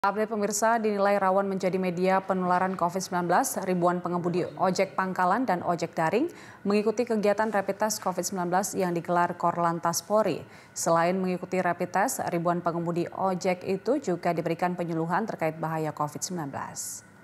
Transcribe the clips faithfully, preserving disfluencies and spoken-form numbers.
Update pemirsa, dinilai rawan menjadi media penularan COVID sembilan belas, ribuan pengemudi ojek pangkalan dan ojek daring mengikuti kegiatan rapid test COVID sembilan belas yang digelar Korlantas Polri. Selain mengikuti rapid test, ribuan pengemudi ojek itu juga diberikan penyuluhan terkait bahaya COVID sembilan belas.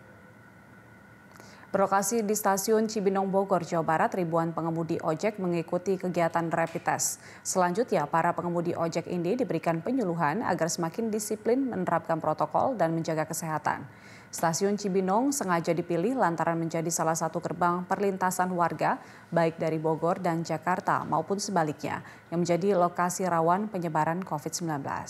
Berlokasi di stasiun Cibinong, Bogor, Jawa Barat, ribuan pengemudi ojek mengikuti kegiatan rapid test. Selanjutnya, para pengemudi ojek ini diberikan penyuluhan agar semakin disiplin menerapkan protokol dan menjaga kesehatan. Stasiun Cibinong sengaja dipilih lantaran menjadi salah satu gerbang perlintasan warga, baik dari Bogor dan Jakarta maupun sebaliknya, yang menjadi lokasi rawan penyebaran COVID sembilan belas.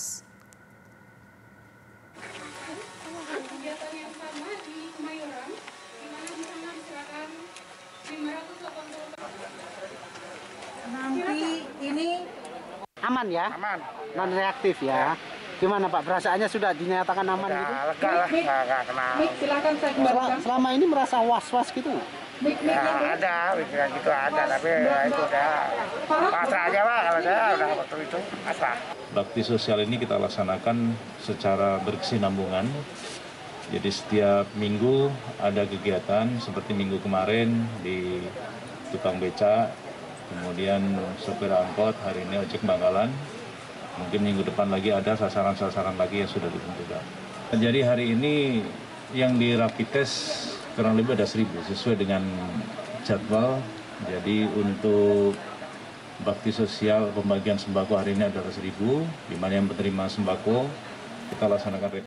Nanti ini aman ya? Aman. Non reaktif ya? Gimana Pak, perasaannya sudah dinyatakan aman udah, gitu? lega lah, nggak, nggak kena. Silakan saya kembalikan. Selama ini merasa was-was gitu? Ya, ada, pikiran gitu ada, tapi ya, itu udah pasrah aja Pak, kalau saya udah waktu itu pasrah. Bakti sosial ini kita laksanakan secara berkesinambungan. Jadi setiap minggu ada kegiatan seperti minggu kemarin di tukang beca, kemudian sopir angkot, hari ini ojek pangkalan. Mungkin minggu depan lagi ada sasaran-sasaran lagi yang sudah ditentukan. Jadi hari ini yang di rapid test kurang lebih ada seribu sesuai dengan jadwal. Jadi untuk bakti sosial pembagian sembako hari ini adalah seribu, di mana yang menerima sembako kita laksanakan